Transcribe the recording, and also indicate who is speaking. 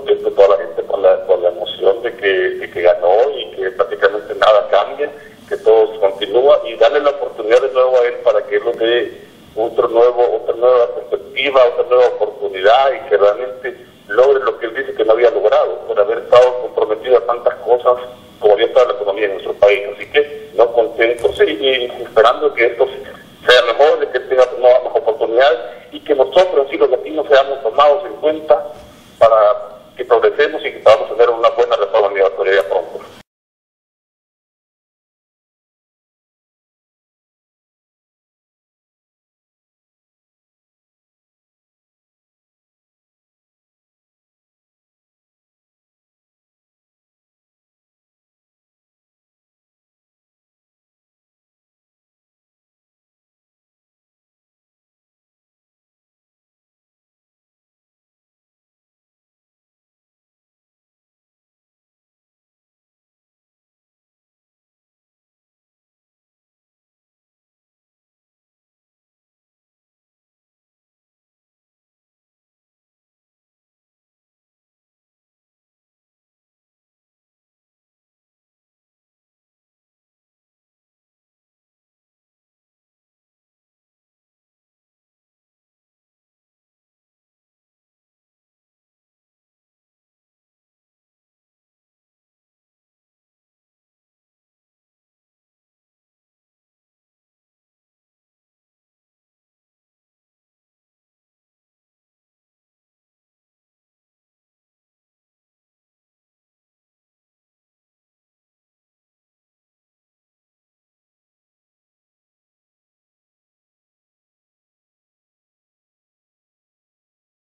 Speaker 1: contento toda la gente por la emoción de que ganó y que prácticamente nada cambia, que todo continúa, y darle la oportunidad de nuevo a él para que él nos dé otra nueva perspectiva, otra nueva oportunidad, y que realmente logre lo que él dice que no había logrado por haber estado comprometido a tantas cosas como había estado la economía en nuestro país. Así que no contentos y esperando que esto sea mejor, de que tenga nuevas oportunidades y que nosotros, así los latinos, seamos tomados en cuenta para que progresemos y que podamos tener una buena reforma migratoria pronto.